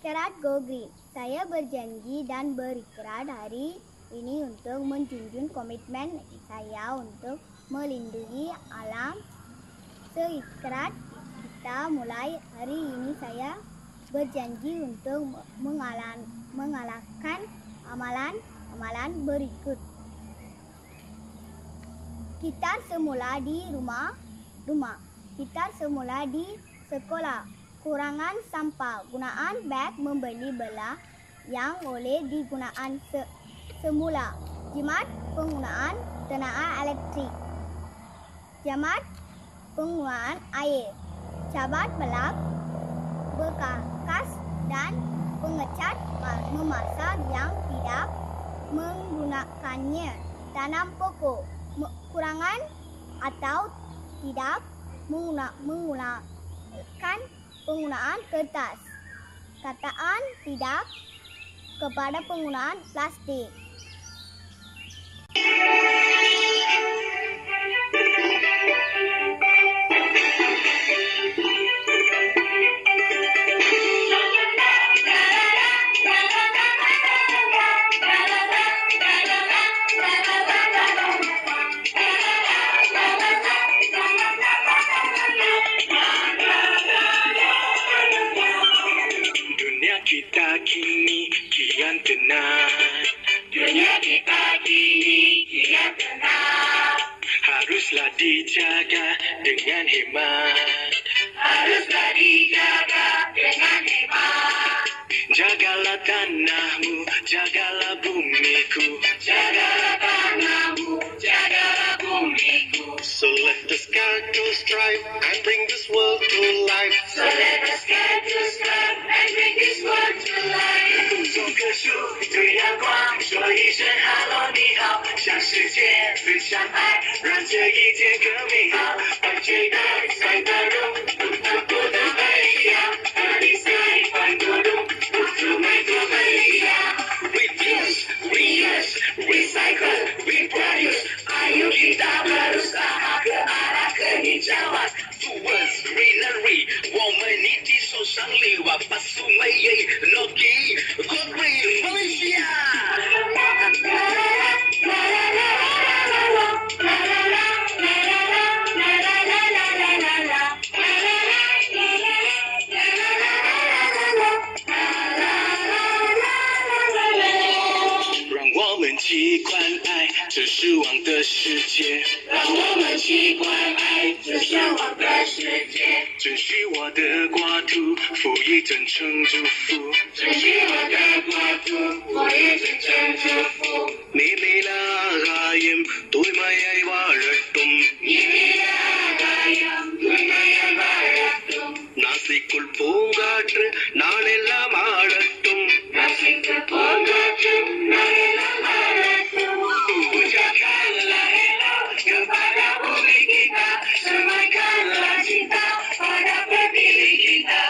Isyarat Go Green. Saya berjanji dan berikrar hari ini untuk menjunjung komitmen saya untuk melindungi alam. Seikrar kita mulai hari ini saya berjanji untuk mengalahkan amalan berikut. Kita semula di rumah. Kita semula di sekolah. Kurangan sampah. Gunaan beg membeli belah yang boleh digunakan semula. Jimat penggunaan tenaga elektrik. Jimat penggunaan air. Cabat belak bekas dan pengecat memasak yang tidak menggunakannya. Tanam pokok. Kurangan atau tidak menggunakan penggunaan kertas. Kataan tidak kepada penggunaan plastik. Kita kini kian tenang. Dunia kita kini kian tenang. Haruslah dijaga dengan hemat. Haruslah dijaga dengan hemat. Jagalah tanahmu, jagalah bumiku. Jagalah tanahmu, jagalah bumiku. So let the SJKT strive and bring this world to life. So let the SJKT strive and bring this world to life. 种棵树，对阳光说一声 Hello 你好，向世界分享爱，让这一天更美好。爱追的赛的路，不得不的飞扬，和你赛翻过路，不足美多美呀。Reduce, reuse, recycle, reproduce. Ayo kita berusaha ke arah kehijauan. Towards greenery， 我们一起手上力，把树莓Loki Go Green Malaysia。让我们齐关爱这失望的世界，让我们齐关爱这失望的世界。准许我的国土赋予真诚祝福，准许我的国土赋予真诚祝福。നീലകായം തൂയ്മയായി വാഴട്ടും, നീലകായം തൂയ്മയായി വാഴട്ടും. നാസിക്കുൾ പൂങ്കാറ്റ് നാളെല്ലാം ആടട്ടും, നാസിക്കുൾ പൂങ്കാറ്റ് നാളെല്ലാം ആടട്ടും. Ucapkanlah hello kepada bumi kita, sematkanlah cinta pada pemilih kita.